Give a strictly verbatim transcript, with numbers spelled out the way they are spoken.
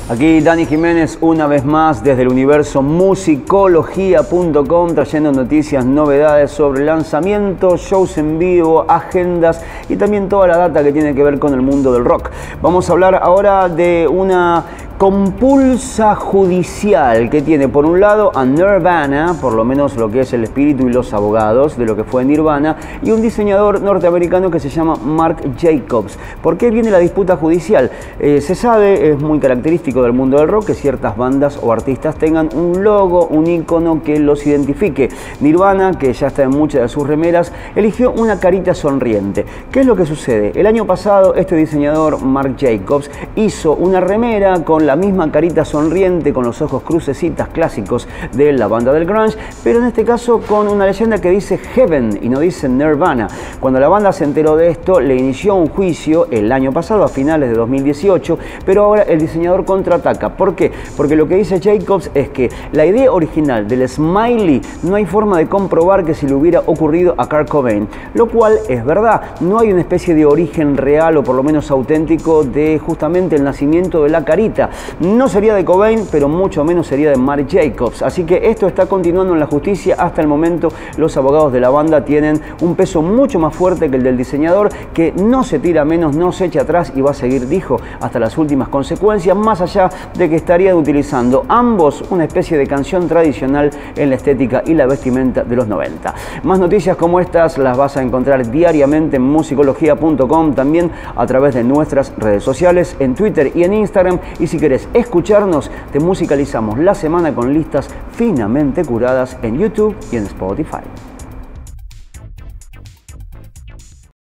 Aquí Dani Jiménez una vez más desde el universo musicología punto com trayendo noticias, novedades sobre lanzamientos, shows en vivo, agendas y también toda la data que tiene que ver con el mundo del rock. Vamos a hablar ahora de una compulsa judicial que tiene por un lado a Nirvana, por lo menos lo que es el espíritu y los abogados de lo que fue Nirvana, y un diseñador norteamericano que se llama Marc Jacobs. ¿Por qué viene la disputa judicial? Eh, se sabe, es muy característico del mundo del rock que ciertas bandas o artistas tengan un logo, un icono que los identifique. Nirvana, que ya está en muchas de sus remeras, eligió una carita sonriente. ¿Qué es lo que sucede? El año pasado este diseñador Marc Jacobs hizo una remera con la misma carita sonriente, con los ojos crucecitas clásicos de la banda del grunge, pero en este caso con una leyenda que dice Heaven y no dice Nirvana. Cuando la banda se enteró de esto, le inició un juicio el año pasado, a finales de dos mil dieciocho, pero ahora el diseñador contraataca. ¿Por qué? Porque lo que dice Jacobs es que la idea original del smiley no hay forma de comprobar que se le hubiera ocurrido a Kurt Cobain, lo cual es verdad. No hay una especie de origen real o por lo menos auténtico de justamente el nacimiento de la carita. No sería de Cobain, pero mucho menos sería de Marc Jacobs. Así que esto está continuando en la justicia. Hasta el momento los abogados de la banda tienen un peso mucho más fuerte que el del diseñador, que no se tira menos, no se echa atrás y va a seguir, dijo, hasta las últimas consecuencias, más allá de que estarían utilizando ambos una especie de canción tradicional en la estética y la vestimenta de los noventa. Más noticias como estas las vas a encontrar diariamente en musicología punto com, también a través de nuestras redes sociales, en Twitter y en Instagram. Y si querés escucharnos, te musicalizamos la semana con listas finamente curadas en YouTube y en Spotify.